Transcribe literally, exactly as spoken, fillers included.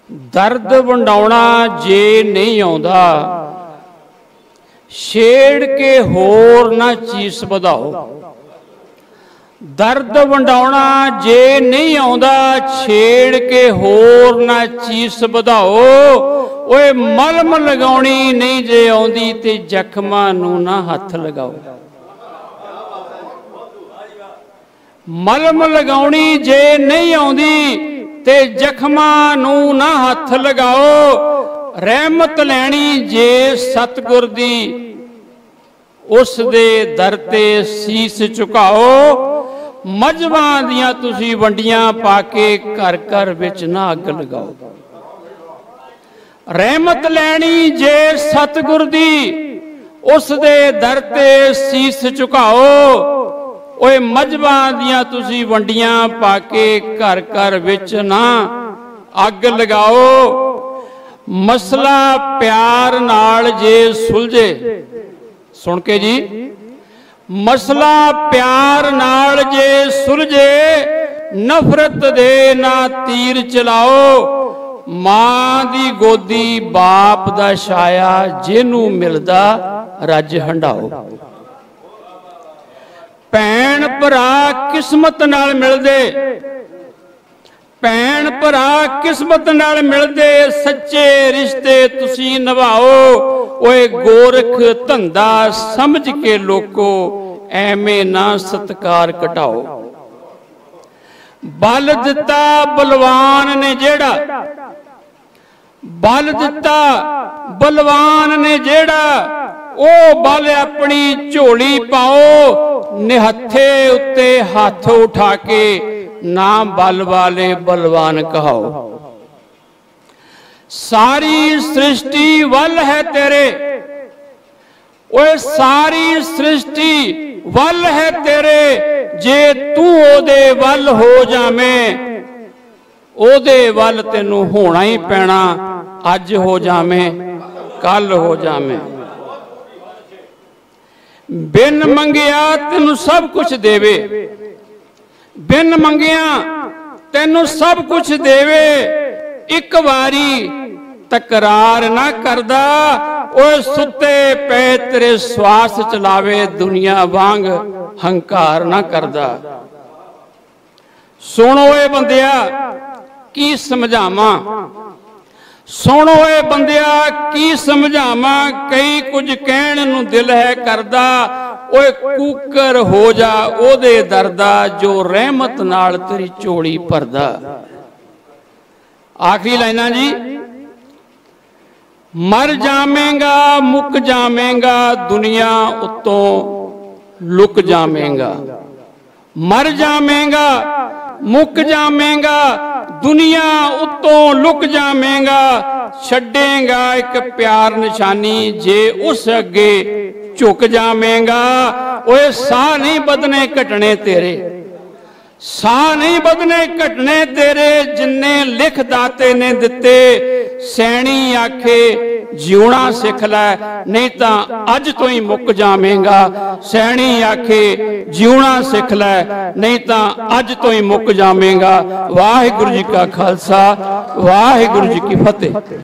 दर्द वंडाउणा जे नहीं आउंदा, छेड़ के होर ना चीस वधाओ। दर्द वंडाउणा जे नहीं आउंदा, छेड़ के होर ना चीस वधाओ। ओए मलम लगाउणी नहीं जे आउंदी ते जख्मां नूं ना हथ लगाओ। मलम लगाउणी जे नहीं आउंदी ते जख्मां नूं ना हथ लगाओ। रहमत लैनी जे सतगुर दी, उस दे दर ते सीस झुकाओ। मजबां दियां तुसी वंडियां पाके घर घर विच ना अग लगाओ। रहमत लैनी जे सतगुर दी, उस दे दर ते सीस झुकाओ। ओए मजबां दियां तुसी वंडियां पाके घर घर विच ना अग लगाओ। मसला प्यार नाल जे सुलझे, सुन के जी, मसला प्यार नाल जे सुलझे, नफरत दे ना तीर चलाओ। मां दी गोदी बाप दा छाया, जिनू मिलदा रज हंडाओ। भैन भरा किस्मत नाल मिलदे, भैन भरा किस्मत नाल मिलदे, सच्चे रिश्ते तुसी निभाओ। ओए गोरख धंधा समझ के लोको, एवें ना सत्कार घटाओ। बल दिता बलवान ने जेड़ा, बल दिता बलवान ने जेड़ा, ओ बल अपनी झोली पाओ। निहत्थे उत्ते हाथ उठा के ना बल वाले बलवान कहाओ। सारी सृष्टि वल है तेरे, ओए सारी सृष्टि वल है तेरे। जे तू ओदे वल हो जावें, ओदे वल तेनू होना ही पैना। अज हो जावें कल हो जावें। बिन मंगिया तेनू सब कुछ देवे, बिन मंगिया तेनू सब कुछ देवे। एक बारी तकरार ना करदा, ओए सुते पे तेरे श्वास चलावे। दुनिया वांग हंकार ना करदा। सुनो ए बंदिया की समझावां, सुनो ए बंदिया की समझावां। कई कुछ कहण नूं दिल है करदा, ओए कूकर हो जा ओदे दरदा, जो रहमत नाल तेरी झोली भरदा। आखिरी लाइना जी। मर जावेंगा मुक जावेंगा, दुनिया उत्तों लुक जावेंगा। मर जावेंगा मुक जावेंगा, दुनिया उत्तों लुक जावेंगा। छड्डेगा एक प्यार निशानी, जे उस अगे झुक जावेंगा। ओए साह नहीं बदने घटने तेरे, साह नहीं बदने घटने तेरे। जिन्ने लिख दाते ने दिते, सैनी आखे जिउणा सिख लै, नहीं तां अज तो ही मुक जावेंगा। सैनी आखे जिउणा सिख लै, नहीं तां अज तो ही मुक जावेंगा। वाहिगुरू जी का खालसा, वाहिगुरू जी की फतेह।